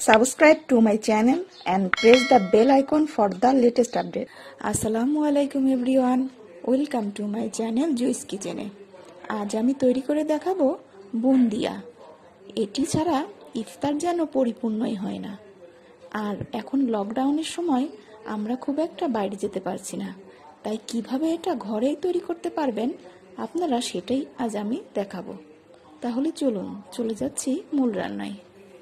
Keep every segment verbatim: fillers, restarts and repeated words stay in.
Subscribe to my channel and press the bell icon for the latest update. Assalamu alaikum everyone. Welcome to my channel Joy's Kitchen. আজ আমি তৈরি করে দেখাবো বুন্দিয়া। এটি ছাড়া ইফতার যেন পরিপূর্ণই হয় না। আর এখন লকডাউনের সময় আমরা খুব একটা বাইরে যেতে পারছি না। তাই কিভাবে এটা ঘরেই তৈরি করতে পারবেন আপনারা সেটাই আজ আমি দেখাবো। তাহলে চলুন চলে যাচ্ছি মূল রান্নায়।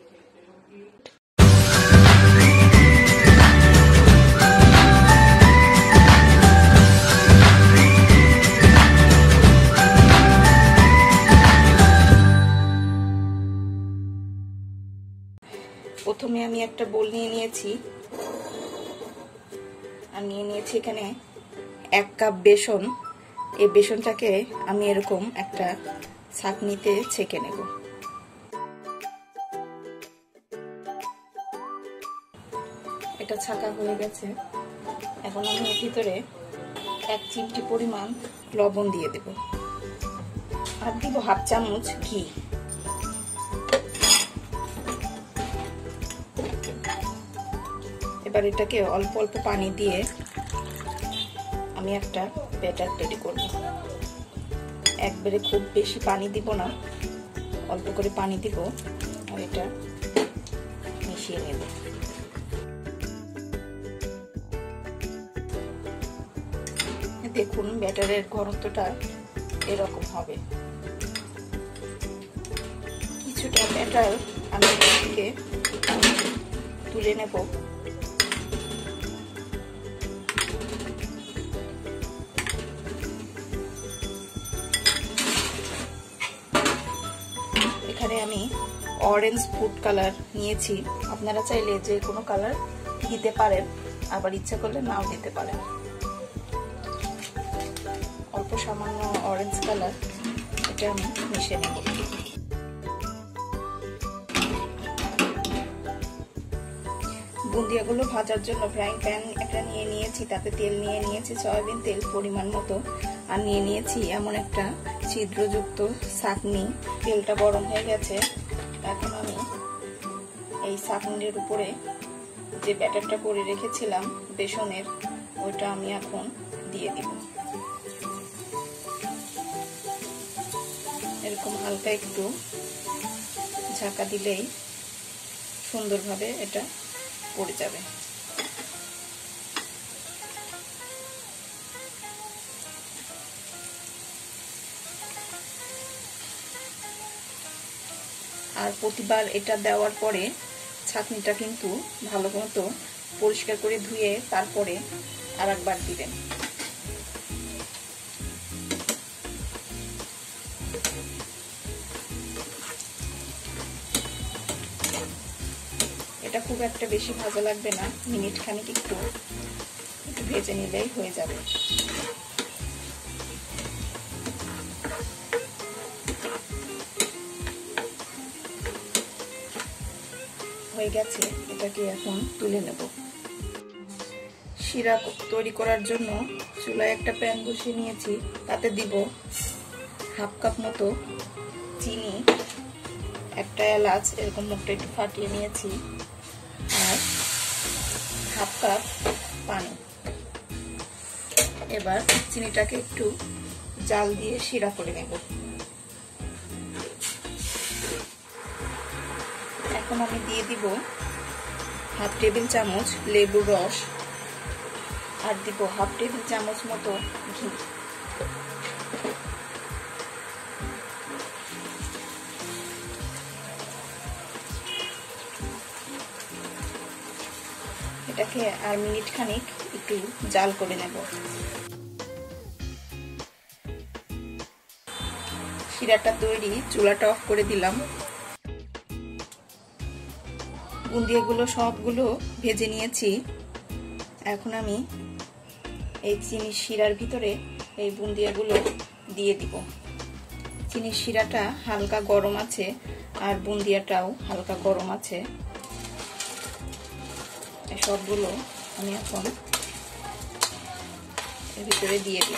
প্রথমে আমি একটা বোল নিয়ে নিয়েছি আর নিয়ে নিয়েছি এখানে এক কাপ বেসন। এই বেসনটাকে আমি এরকম একটা ছাঁকনিতে ছেঁকে নেব। এটা ছাঁকা হয়ে গেছে। এখন আমি এর ভিতরে এক চিমটি পরিমাণ লবণ দিয়ে দেব আর দিব হাফ চামচ ঘি। এবার এটাকে অল্প অল্প পানি দিয়ে আমি একটা ব্যাটার তৈরি করব। একবারে খুব বেশি পানি দিব না, অল্প করে পানি দিব আর এটা মিশিয়ে নেব। দেখুন ব্যাটারের ঘনত্বটা এরকম হবে। কিছুটা ব্যাটার আমি এখান থেকে তুলে নেব। এখানে আমি অরেঞ্জ ফুড কালার নিয়েছি। আপনারা চাইলে যে কোনো কালার দিতে পারেন, আবার ইচ্ছা করলে নাও দিতে পারেন। অল্প সামান্য অরেঞ্জ কালার এটা আমি মিশিয়ে নেব। বুন্দিয়াগুলো ভাজার জন্য ফ্রাইং প্যান একটা নিয়ে নিয়েছি, তাতে তেল নিয়ে নিয়েছি সয়াবিন তেল পরিমাণ মতো, আর নিয়ে নিয়েছি এমন একটা ছিদ্রযুক্ত ছাঁকনি। তেলটা গরম হয়ে গেছে। এখন আমি এই ছাঁকনির উপরে যে ব্যাটারটা করে রেখেছিলাম বেসনের, ওইটা আমি এখন দিয়ে দিব। এরকম হালকা একটু ঝাঁকা দিলেই সুন্দরভাবে এটা পড়ে যাবে। আর প্রতিবার এটা দেওয়ার পরে ছাঁকনিটা কিন্তু ভালো মতো পরিষ্কার করে ধুয়ে তারপরে আর একবার দিবেন। এটা খুব একটা বেশি ভাজা লাগবে না, মিনিট খানিক একটু একটু ভেজে নিলেই হয়ে যাবে। হয়ে গেছে, এটাকে এখন তুলে নেব। শিরা তৈরি করার জন্য চুলায় একটা প্যান বসিয়ে নিয়েছি, তাতে দিব হাফ কাপ মতো চিনি, একটা এলাচ এরকম মুখটা একটু ফাটিয়ে নিয়েছি, আর হাফ কাপ পানি। এবার চিনিটাকে একটু জাল দিয়ে শিরা করে নেব। এখন আমি দিয়ে দিব হাফ টেবিল চামচ লেবুর রস আর দিব হাফ টেবিল চামচ মতো ঘি। এটাকে আর মিনিট খানিক একটু জাল করে নেব। শিরাটা তৈরি, চুলাটা অফ করে দিলাম। বুন্দিয়াগুলো সবগুলো ভেজে নিয়েছি। এখন আমি এই চিনির শিরার ভিতরে এই বুন্দিয়াগুলো দিয়ে দিব। চিনির শিরাটা হালকা গরম আছে আর বুন্দিয়াটাও হালকা গরম আছে। সবগুলো আমি এখন এর ভিতরে দিয়ে দিব।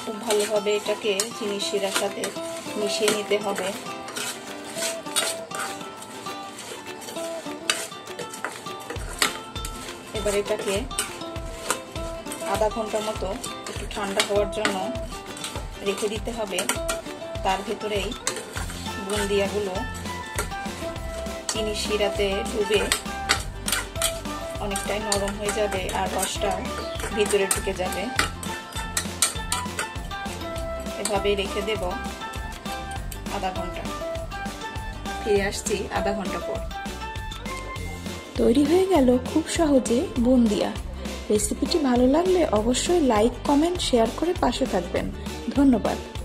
খুব ভালোভাবে এটাকে চিনি শিরার সাথে মিশিয়ে নিতে হবে। এবার এটাকে আধা ঘন্টা মতো একটু ঠান্ডা হওয়ার জন্য রেখে দিতে হবে। তার ভেতরেই বুন্দিয়াগুলো চিনি শিরাতে ডুবে অনেকটাই নরম হয়ে যাবে আর রসটাও ভিতরে ঢুকে যাবে। এভাবে রেখে দেব আধা ঘন্টা। ফিরে আসছি আধা ঘন্টা পর। তৈরি হয়ে গেল খুব সহজে বুন্দিয়া। রেসিপিটি ভালো লাগলে অবশ্যই লাইক, কমেন্ট, শেয়ার করে পাশে থাকবেন। ধন্যবাদ।